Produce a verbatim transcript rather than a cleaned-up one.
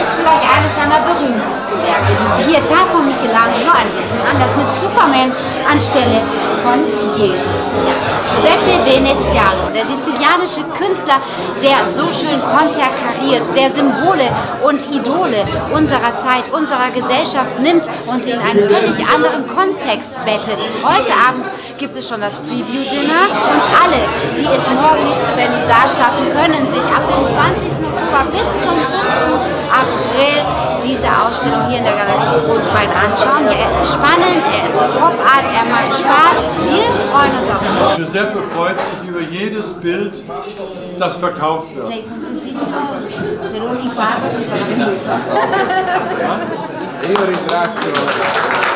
ist vielleicht eines seiner berühmtesten Werke, die Pietà von Michelangelo, ein bisschen anders, mit Superman anstelle von Jesus. Ja. Giuseppe Veneziano, der sizilianische Künstler, der so schön konterkariert, der Symbole und Idole unserer Zeit, unserer Gesellschaft nimmt und sie in einen völlig anderen Kontext bettet. Heute Abend gibt es schon das Preview-Dinner und alle, die es morgen nicht zur Vernissage schaffen, können sich ab dem zwanzigsten Oktober bis zum fünften April diese Ausstellung hier in der Galerie Kronsbein anschauen. Ja, er ist spannend, er ist Pop-Art, er macht Spaß. Wir freuen uns auf Sie. Giuseppe freut sich über jedes Bild, das verkauft wird. Sei contentissimo per ogni quadro che sarà venduto. Io ringrazio